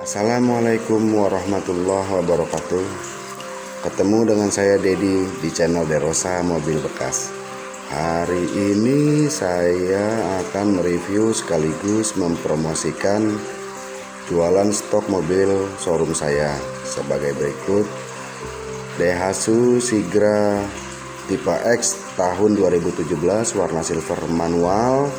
Assalamualaikum warahmatullahi wabarakatuh. Ketemu dengan saya Dedi di channel Derosa Mobil Bekas. Hari ini saya akan mereview sekaligus mempromosikan jualan stok mobil showroom saya sebagai berikut. Daihatsu Sigra tipe X tahun 2017 warna silver manual.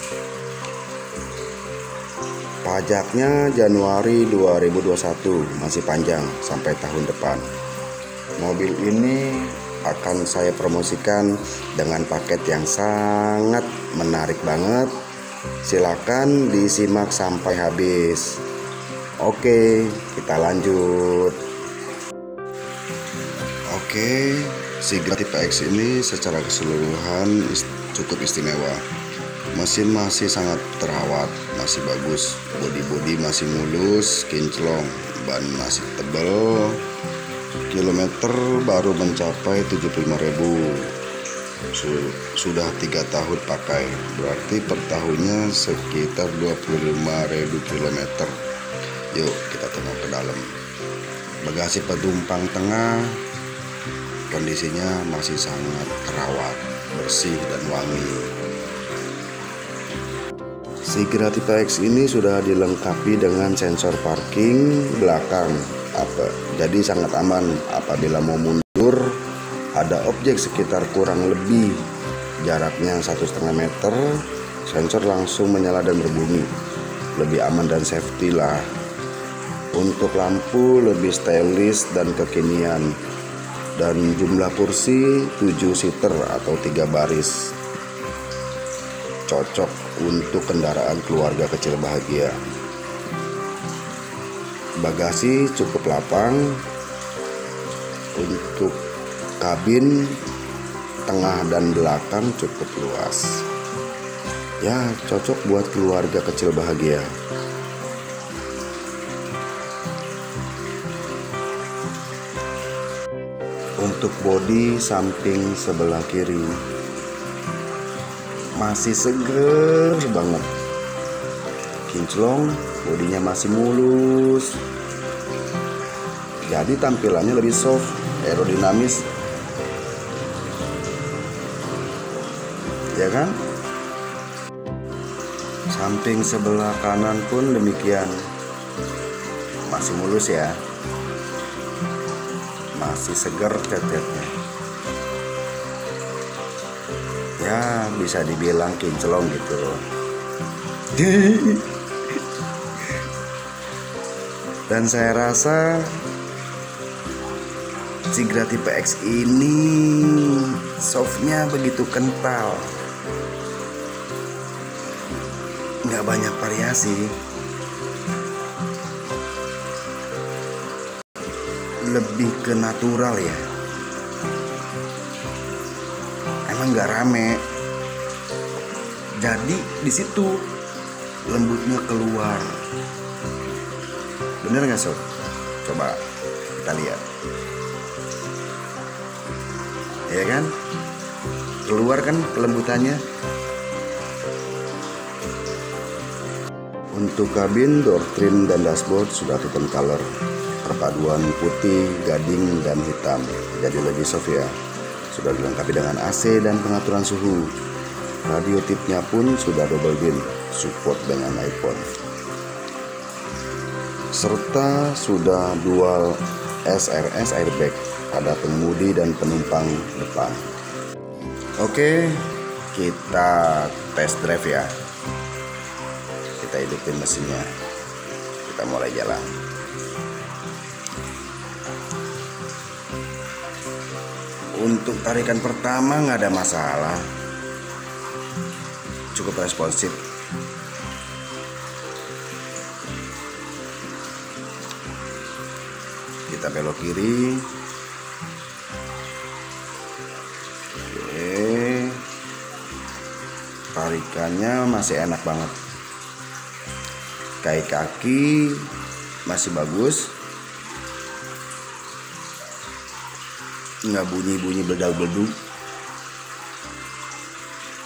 Pajaknya Januari 2021, masih panjang sampai tahun depan. Mobil ini akan saya promosikan dengan paket yang sangat menarik banget. Silakan disimak sampai habis. Oke, kita lanjut. Oke, Sigra tipe X ini secara keseluruhan cukup istimewa. Mesin masih sangat terawat, masih bagus, bodi masih mulus, kinclong, ban masih tebal. Kilometer baru mencapai 75.000. Sudah 3 tahun pakai, berarti per tahunnya sekitar 25.000 kilometer. Yuk kita tengok ke dalam. Bagasi penumpang tengah kondisinya masih sangat terawat, bersih dan wangi. Sigra tipe X ini sudah dilengkapi dengan sensor parking belakang, jadi sangat aman. Apabila mau mundur, ada objek sekitar kurang lebih jaraknya 1,5 meter, sensor langsung menyala dan berbunyi. Lebih aman dan safety lah. Untuk lampu lebih stylish dan kekinian, dan jumlah kursi 7 seater atau 3 baris. Cocok untuk kendaraan keluarga kecil bahagia. Bagasi cukup lapang. Untuk kabin tengah dan belakang cukup luas. Ya, cocok buat keluarga kecil bahagia. Untuk bodi samping sebelah kiri masih seger banget, kinclong, bodinya masih mulus, jadi tampilannya lebih soft, aerodinamis, ya kan? Samping sebelah kanan pun demikian, masih mulus ya, masih seger tetenya. Ya, bisa dibilang kinclong gitu loh. Dan saya rasa Sigra tipe X ini softnya begitu kental, nggak banyak variasi, lebih ke natural ya. Emang nggak rame, jadi di situ lembutnya keluar. Bener nggak sob? Coba kita lihat, ya kan? Keluar kan kelembutannya. Untuk kabin, door trim dan dashboard sudah tone color, perpaduan putih, gading dan hitam, jadi lebih soft ya. Sudah dilengkapi dengan AC dan pengaturan suhu. Radio tipnya pun sudah double din, support dengan iPhone. Serta sudah dual SRS airbag pada pengemudi dan penumpang depan. Oke, kita test drive ya. Kita hidupin mesinnya. Kita mulai jalan. Untuk tarikan pertama nggak ada masalah, cukup responsif. Kita belok kiri. Oke, tarikannya masih enak banget. Kaki masih bagus, nggak bunyi-bunyi beleduk-beleduk.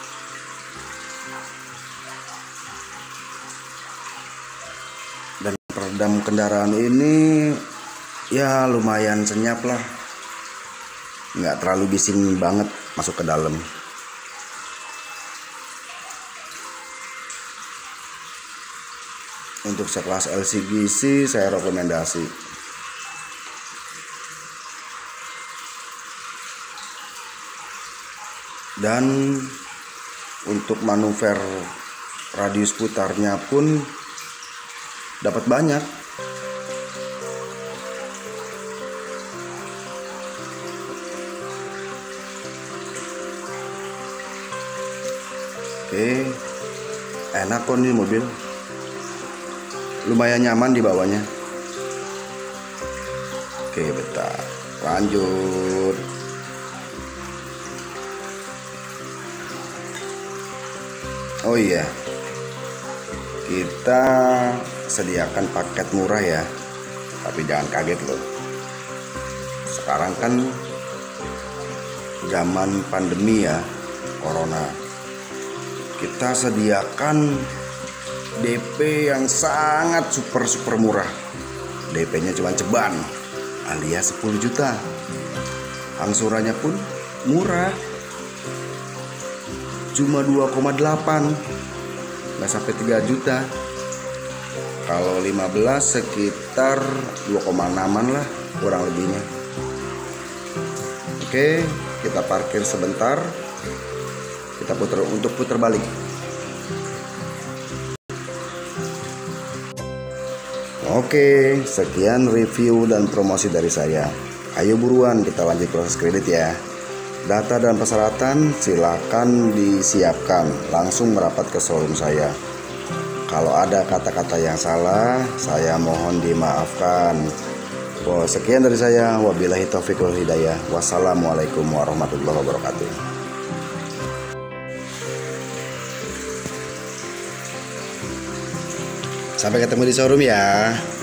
Dan peredam kendaraan ini ya lumayan senyap lah, nggak terlalu bising banget masuk ke dalam. Untuk sekelas LCGC saya rekomendasi. Dan untuk manuver radius putarnya pun dapat banyak. Oke, enak kok nih mobil, lumayan nyaman di bawahnya. Oke, bentar, lanjut. Oh iya, kita sediakan paket murah ya, tapi jangan kaget loh. Sekarang kan zaman pandemi ya, corona. Kita sediakan DP yang sangat super murah. DP-nya cuma ceban, alias 10 juta. Angsurannya pun murah, cuma 2,8, nggak sampai 3 juta. Kalau 15 sekitar 2,6an lah kurang lebihnya. Oke, kita parkir sebentar, kita putar balik. Oke, sekian review dan promosi dari saya. Ayo buruan kita lanjut proses kredit ya. Data dan persyaratan silakan disiapkan, langsung merapat ke showroom saya. Kalau ada kata-kata yang salah, saya mohon dimaafkan. Sekian dari saya, wabillahi taufiq wal hidayah. Wassalamualaikum warahmatullahi wabarakatuh. Sampai ketemu di showroom ya.